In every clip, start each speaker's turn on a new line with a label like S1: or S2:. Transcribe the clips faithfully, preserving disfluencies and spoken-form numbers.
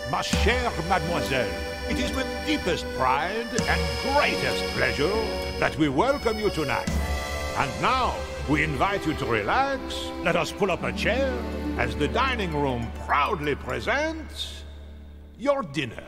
S1: Ma chère mademoiselle, it is with deepest pride and greatest pleasure that we welcome you tonight. And now, we invite you to relax. Let us pull up a chair as the dining room proudly presents your dinner.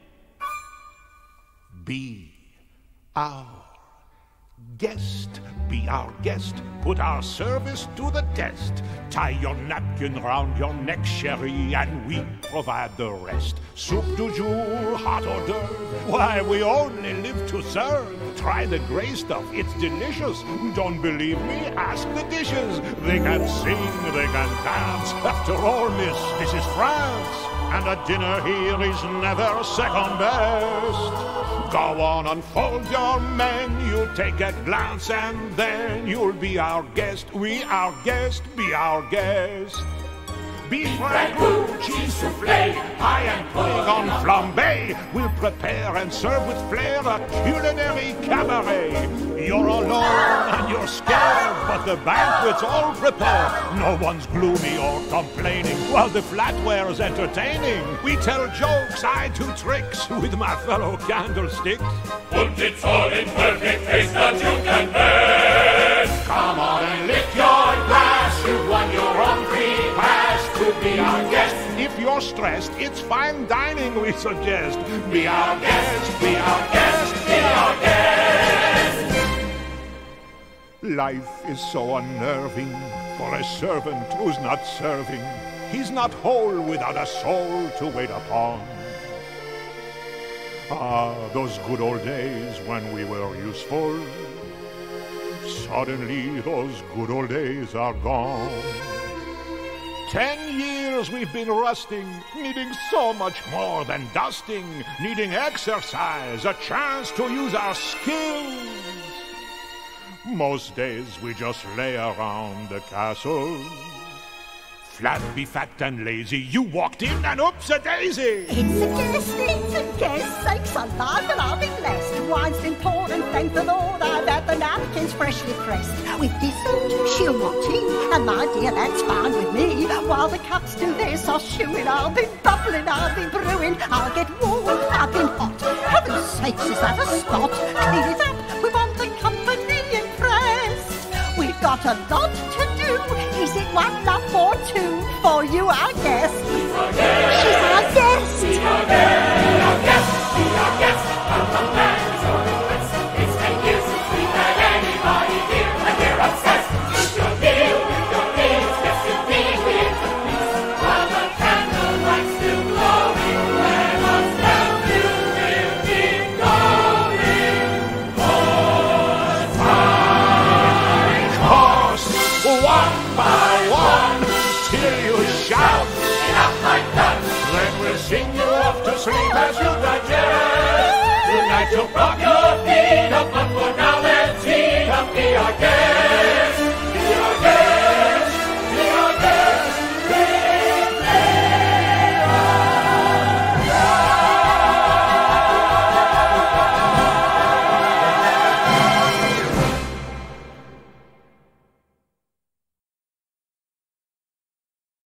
S1: Be our guest. Be our guest. Put our service to the test. Tie your napkin round your neck, chérie, and we provide the rest. Soup du jour, hot hors d'oeuvre. Why, we only live to serve. Try the gray stuff, it's delicious. Don't believe me? Ask the dishes. They can sing, they can dance. After all, miss, this is France. And a dinner here is never second best. Go on, unfold your menu, take a glance, and then you'll be our guest. We our guest, be our guest. Beef ragout, cheese soufflé, pie and pudding on flambé. We'll prepare and serve with flair a culinary cabaret. You're alone and you're scared, but the banquet's all prepared. No one's gloomy or complaining, while the flatware's entertaining. We tell jokes, I do tricks with my fellow candlesticks.
S2: Und it's all in perfect taste that you can best.
S1: Come on and lift your glass, you've won your own free pass to be our guest. If you're stressed, it's fine dining we suggest. Be our guest, be our guest, be our guest. Life is so unnerving for a servant who's not serving. He's not whole without a soul to wait upon. Ah, those good old days when we were useful. Suddenly those good old days are gone. Ten years we've been rusting, needing so much more than dusting, needing exercise, a chance to use our skills. Most days we just lay around the castle. Flabby, fat and lazy, you walked in and oops-a-daisy!
S3: It's a guest, it's a guest, sakes alive and I'll be blessed. Wine's been poured and thank the Lord I've had the napkins freshly pressed. With dessert, she'll want tea, and my dear, that's fine with me. While the cups do their sauce chewing, I'll be bubbling, I'll be brewing. I'll get warm, I'll be hot. Heaven's sakes, is that a spot? Clean it up, we want the company impressed. We've got a lot to do. Is it one love or two for you, our guest?
S2: She's our guest.
S3: She's our guest.
S2: Be our guest. Be our guest. Be our guest. Come from lands or the west. It's ten years since we've had anybody here, and we're obsessed with your deal, with your deals. Yes, indeed, we interplease. While the candlelight's still glowing, let us tell you we'll keep going. More time.
S1: Course, one by one, till you shout.
S2: Enough like that.
S1: Then we'll sing you off to sleep as you digest.
S2: Tonight you'll prop your feet up